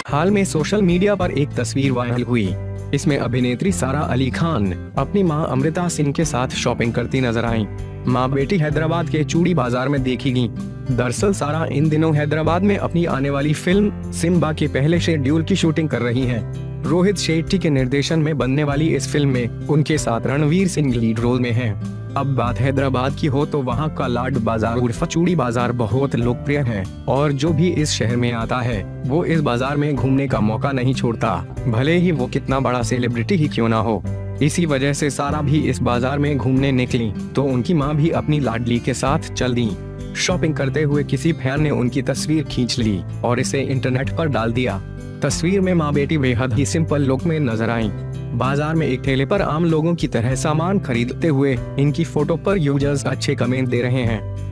हाल में social media पर एक तस्वीर वायरल हुई। इसमें अभिनेत्री सारा अली खान अपनी मां अमृता सिंह के साथ शॉपिंग करती नजर आईं। मां बेटी हैदराबाद के चूड़ी बाजार में देखी गईं। दरअसल सारा इन दिनों हैदराबाद में अपनी आने वाली फिल्म सिम्बा के पहले शेड्यूल की शूटिंग कर रही हैं। रोहित शेट्टी के निर्देशन में बनने वाली इस फिल्म में उनके साथ रणवीर सिंह लीड रोल में हैं। अब बात हैदराबाद की हो तो वहाँ का लाड बाजार उर्फ चूड़ी बाजार बहुत लोकप्रिय है और जो भी इस शहर में आता है वो इस बाजार में घूमने का मौका नहीं छोड़ता, भले ही वो कितना बड़ा सेलिब्रिटी ही क्यों ना हो। इसी वजह से सारा भी इस बाजार में घूमने निकली तो उनकी मां भी अपनी लाडली के साथ चल दी। शॉपिंग करते हुए किसी फैन ने उनकी तस्वीर खींच ली और इसे इंटरनेट पर डाल दिया। तस्वीर में मां बेटी बेहद ही सिंपल लुक में नजर आईं। बाजार में एक ठेले पर आम लोगों की तरह सामान खरीदते हुए इनकी फोटो पर यूजर्स अच्छे कमेंट दे रहे हैं।